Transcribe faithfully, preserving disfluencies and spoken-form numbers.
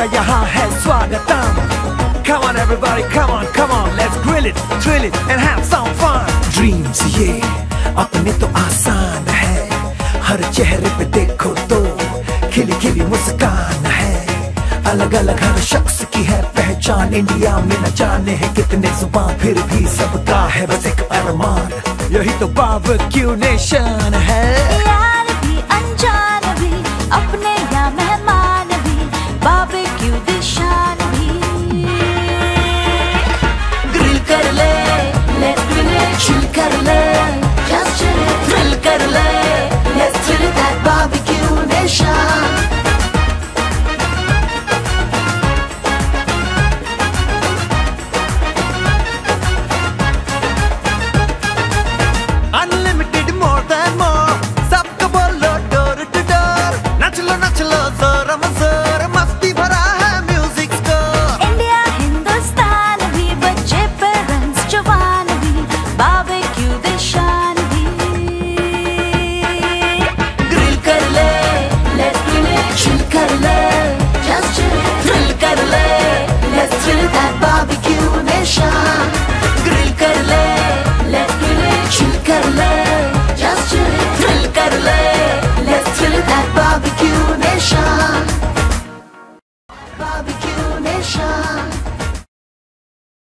सबका यहाँ है स्वागतम। Come on everybody, come on, come on, let's grill it, thrill it and have some fun. Dreams ये अपने तो आसान है, हर चेहरे पे देखो तो खिली खिली मुस्कान है। अलग अलग हर शख्स की है पहचान, इंडिया में न जाने है कितने जुबान, फिर भी सबका है बस एक अरमान, यही तो बारबेक्यू नेशन है।